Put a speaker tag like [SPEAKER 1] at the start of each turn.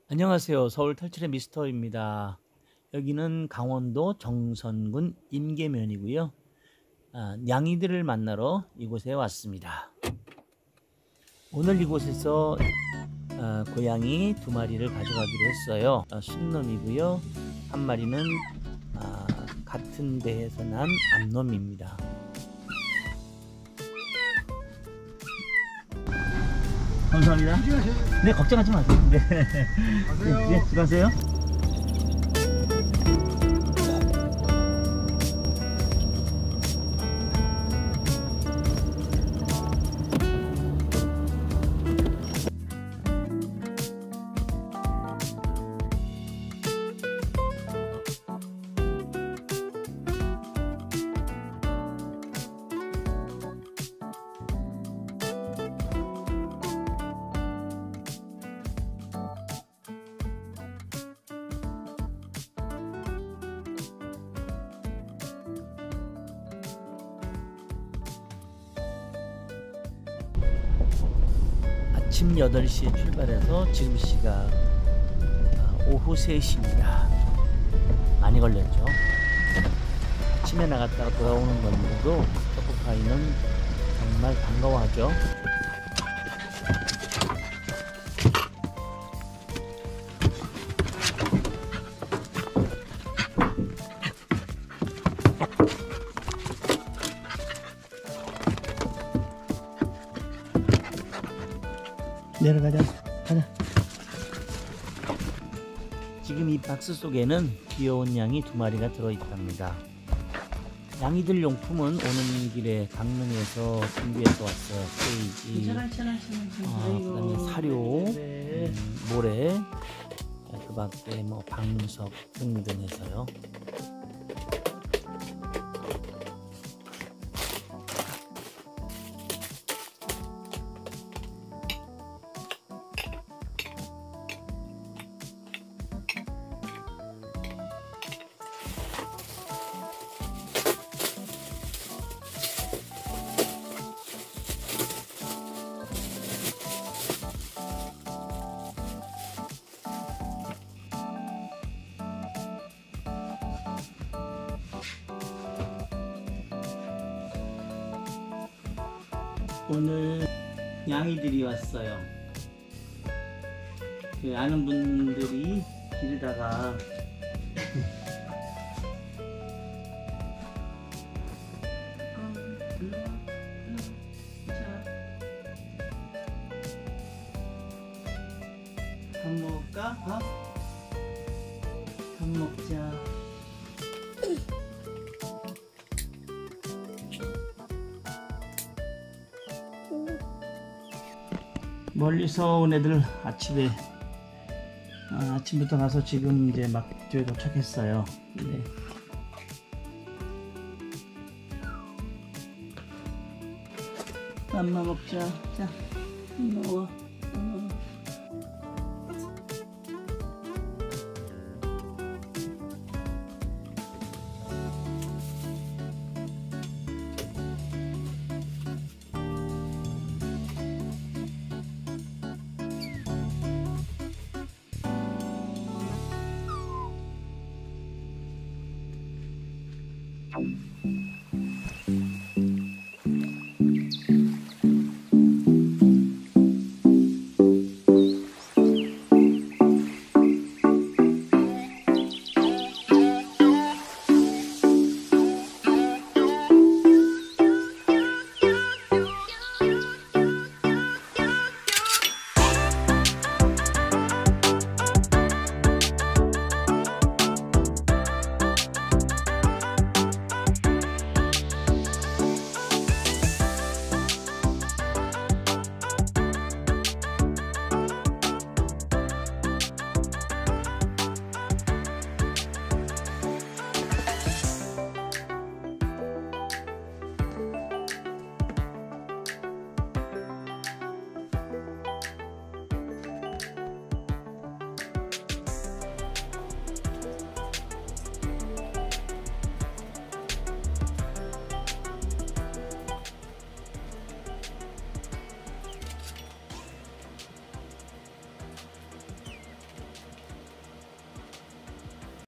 [SPEAKER 1] 안녕하세요. 서울 탈출의 미스터입니다. 여기는 강원도 정선군 임계면이고요. 냥이들을 만나러 이곳에 왔습니다. 오늘 이곳에서 고양이 2마리를 가져가기로 했어요. 순놈이고요. 한 마리는 같은 배에서 난 암놈입니다. 감사합니다. 네, 걱정하지 마세요. 네. 네, 수고하세요. 아침 8시에 출발해서 지금 시각 오후 3시입니다. 많이 걸렸죠. 아침에 나갔다가 돌아오는 건데도 초코파이는 정말 반가워하죠. 내려가자. 가자. 지금 이 박스 속에는 귀여운 양이 2마리가 들어있답니다. 양이들 용품은 오는 길에 강릉에서 준비해서 왔어요. 케이지, 그다음에 사료, 모래, 그 밖에 뭐 방석 등등 해서요. 오늘 양이들이 왔어요. 그 아는 분들이 길에다가 밥 먹을까? 밥 먹자. 멀리서 온 애들 아침부터 가서 지금 이제 막주에 도착했어요. 네. 맘마 먹자. 자, 먹어.